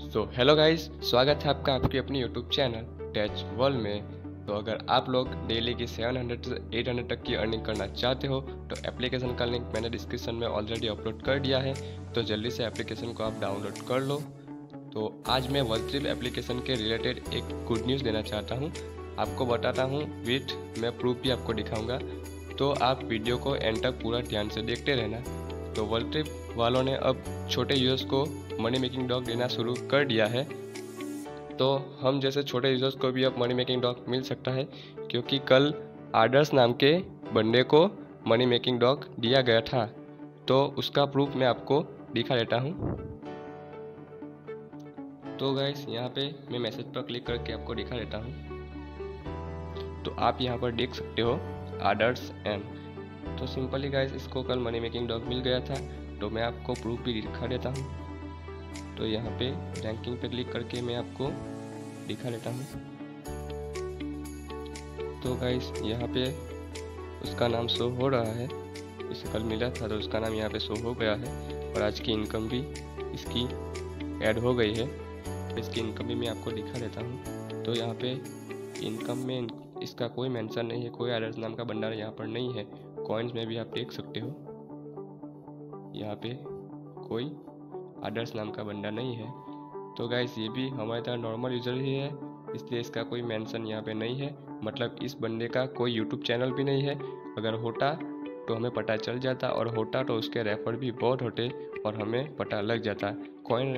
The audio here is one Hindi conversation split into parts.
हेलो गाइस, स्वागत है आपका आपकी अपनी यूट्यूब चैनल टेच वर्ल्ड में। तो अगर आप लोग डेली की 700 से 800 तक की अर्निंग करना चाहते हो तो एप्लीकेशन का लिंक मैंने डिस्क्रिप्शन में ऑलरेडी अपलोड कर दिया है, तो जल्दी से एप्लीकेशन को आप डाउनलोड कर लो। तो आज मैं वर्ल्ड एप्लीकेशन के रिलेटेड एक गुड न्यूज़ देना चाहता हूँ, आपको बताता हूँ विथ मैं प्रूफ भी आपको दिखाऊँगा। तो आप वीडियो को एंड तक पूरा ध्यान से देखते रहना। तो वर्ल्ड ट्रिप वालों ने अब छोटे यूजर्स को मनी मेकिंग डॉग देना शुरू कर दिया है। तो हम जैसे छोटे यूजर्स को भी अब मनी मेकिंग डॉग मिल सकता है, क्योंकि कल आदर्श नाम के बंदे को मनी मेकिंग डॉग दिया गया था। तो उसका प्रूफ मैं आपको दिखा देता हूँ। तो गाइस, यहाँ पे मैं मैसेज पर क्लिक करके आपको दिखा देता हूँ। तो आप यहाँ पर देख सकते हो आदर्श एम। तो सिंपली गाइस, इसको कल मनी मेकिंग डॉग मिल गया था, तो मैं आपको प्रूफ भी दिखा देता हूँ। तो यहाँ पे रैंकिंग पे क्लिक करके मैं आपको दिखा देता हूँ। तो गाइस, यहाँ पे उसका नाम शो हो रहा है, इसे कल मिला था तो उसका नाम यहाँ पे शो हो गया है, और आज की इनकम भी इसकी ऐड हो गई है। इसकी इनकम भी मैं आपको दिखा देता हूँ। तो यहाँ पे इनकम में इसका कोई मेंशन नहीं है, कोई आदर्श नाम का भंडार यहाँ पर नहीं है। कॉइन्स में भी आप देख सकते हो, यहाँ पे कोई आदर्श नाम का भंडार नहीं है। तो गाइस, ये भी हमारे तरह नॉर्मल यूजर ही है, इसलिए इसका कोई मेंशन यहाँ पे नहीं है। मतलब इस बंदे का कोई यूट्यूब चैनल भी नहीं है। अगर होता तो हमें पता चल जाता, और होता तो उसके रेफर भी बहुत होते और हमें पता लग जाता। कॉइन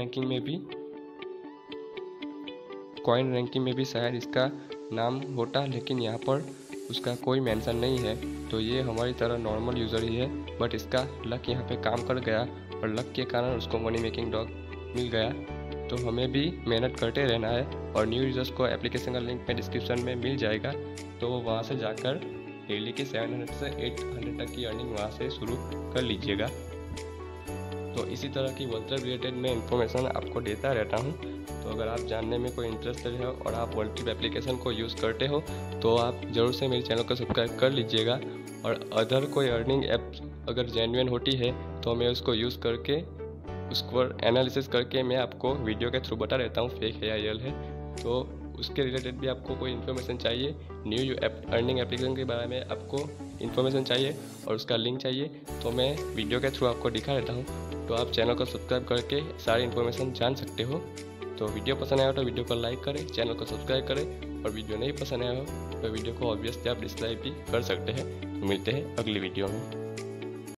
रैंकिंग में भी शायद इसका नाम होता, लेकिन यहाँ पर उसका कोई मेंशन नहीं है। तो ये हमारी तरह नॉर्मल यूज़र ही है, बट इसका लक यहाँ पे काम कर गया, और लक के कारण उसको मनी मेकिंग डॉग मिल गया। तो हमें भी मेहनत करते रहना है, और न्यू यूज़र्स को एप्लीकेशन का लिंक में डिस्क्रिप्शन में मिल जाएगा। तो वहाँ से जाकर डेली की 700 से 800 तक की अर्निंग वहाँ से शुरू कर लीजिएगा। तो इसी तरह की वर्ल्ड ट्रिप रिलेटेड मैं इन्फॉर्मेशन आपको देता रहता हूँ। तो अगर आप जानने में कोई इंटरेस्टेड है और आप वर्ल्ड ट्रिप एप्लीकेशन को यूज़ करते हो तो आप ज़रूर से मेरे चैनल को सब्सक्राइब कर लीजिएगा। और अदर कोई अर्निंग ऐप अगर जेन्युइन होती है तो मैं उसको यूज़ करके उसको एनालिसिस करके मैं आपको वीडियो के थ्रू बता देता हूँ फेक है या रियल है। तो उसके रिलेटेड भी आपको कोई इन्फॉर्मेशन चाहिए, न्यू अर्निंग एप्लीकेशन के बारे में आपको इन्फॉर्मेशन चाहिए और उसका लिंक चाहिए, तो मैं वीडियो के थ्रू आपको दिखा देता हूँ। तो आप चैनल को सब्सक्राइब करके सारी इन्फॉर्मेशन जान सकते हो। तो वीडियो पसंद आया हो तो वीडियो को लाइक करें, चैनल को सब्सक्राइब करें, और वीडियो नहीं पसंद आया हो तो वीडियो को ऑब्वियसली आप डिसलाइक भी कर सकते हैं। तो मिलते हैं अगली वीडियो में।